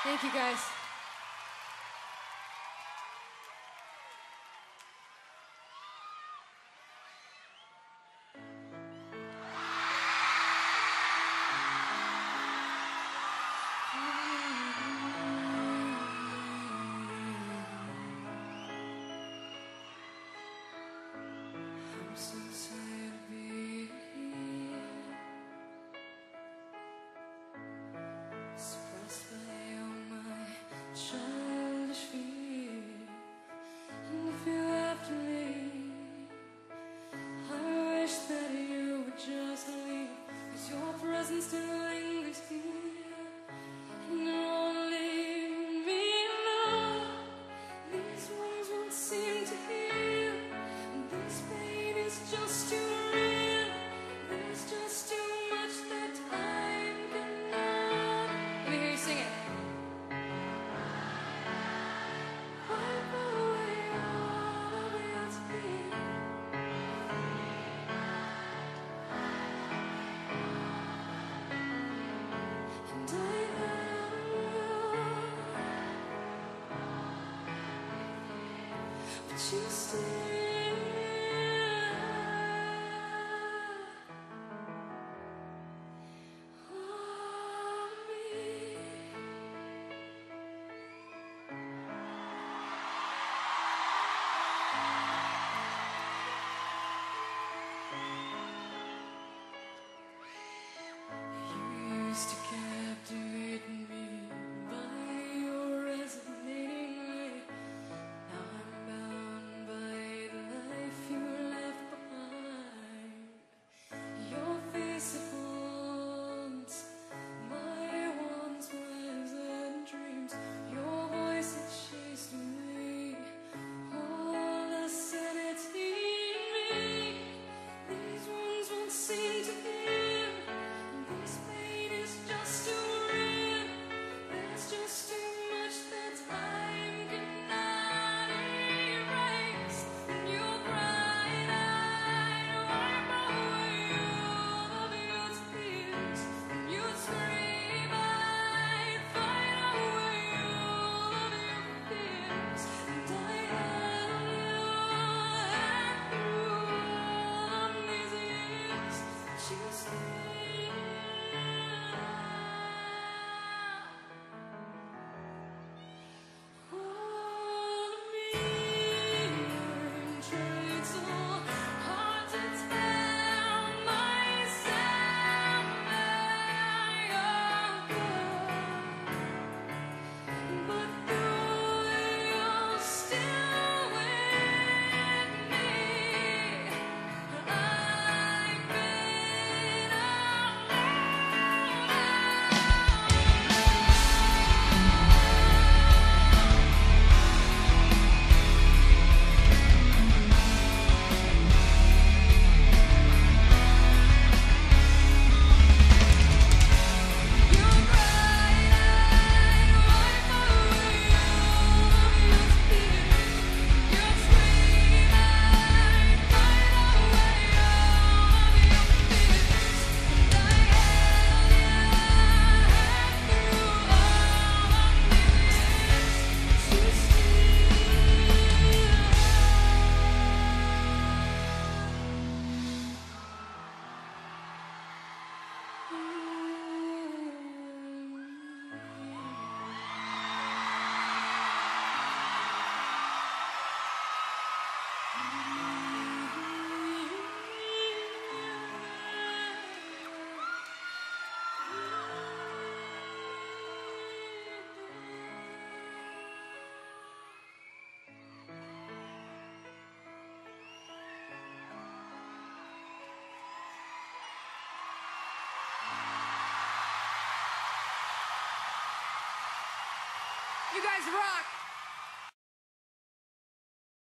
Thank you, guys. I'm so tired of being here, suppressed by all my childish fear. And if you left me, I wish that you would just leave, 'cause your presence still lingers here. And it won't leave me alone. These wounds won't seem to heal, and this pain is just too real. There's just too much that time cannot. Let me hear you sing it. Wipe away all of your tears. And I love you, but you stay. You used to captivate me by your resonating way. Now I'm bound by the life you left behind. Your face it haunts my once pleasant dreams. Your voice it chased away all the sanity in me. These wounds won't seem to heal. This pain is just too real. There's just too much that time cannot erase. And your bright eye wipe away all of your tears. And you scream, I'd fight away all of your fears. And I held you through all of these years. But you stay. You guys rock.